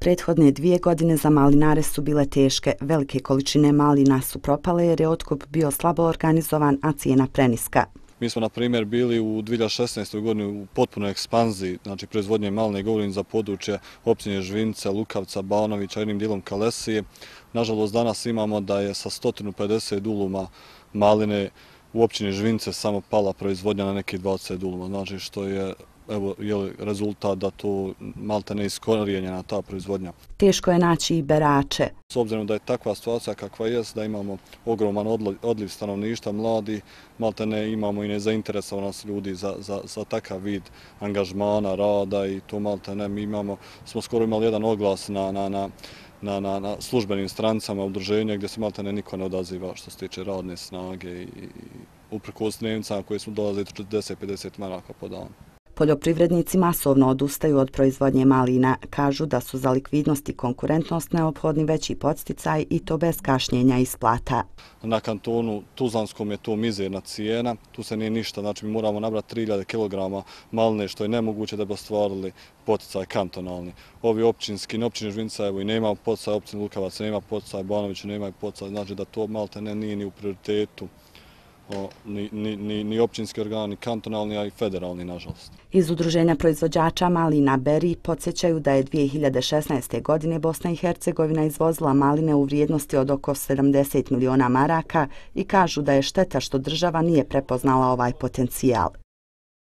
Prethodne 2 godine za malinare su bile teške. Velike količine malina su propale jer je otkup bio slabo organizovan, a cijena preniska. Mi smo, na primjer, bili u 2016. godini u potpunoj ekspanziji, znači proizvodnje maline, govorim za područje općine Žvince, Lukavca, Banovića, jednim dijelom Kalesije. Nažalost, danas imamo da je sa 150 duluma maline u općini Žvince samo pala proizvodnja na nekih 20 duluma, znači što je rezultat da to malte ne iskorijenjena ta proizvodnja. Teško je naći i berače. S obzirom da je takva situacija kakva jest, da imamo ogroman odliv stanovništva, mladi, malte ne imamo i nezainteresovanost ljudi za takav vid angažmana, rada i to malte ne. Mi smo skoro imali jedan oglas na službenim stranicama udruženja gdje se malte ne niko ne odaziva što se tiče radne snage i uprkos dnevnicama koje smo dolazili 40-50 maraka po danu. Poljoprivrednici masovno odustaju od proizvodnje malina. Kažu da su za likvidnost i konkurentnost neophodni veći podsticaj i to bez kašnjenja isplata. Na kantonu Tuzlanskom je to mizerna cijena, tu se nije ništa, znači mi moramo nabrati 3000 kg maline što je nemoguće da bi ostvarili poticaj kantonalni. Ovi općinski, općine Žvinca, evo i nema poticaj, općine Lukavac nema poticaj, Banovića nema poticaj, znači da to malte ne nije ni u prioritetu. Ni općinski organ, ni kantonalni, a i federalni, nažalost. Iz Udruženja proizvođača malina Beri podsjećaju da je 2016. godine Bosna i Hercegovina izvozila maline u vrijednosti od oko 70 miliona maraka i kažu da je šteta što država nije prepoznala ovaj potencijal.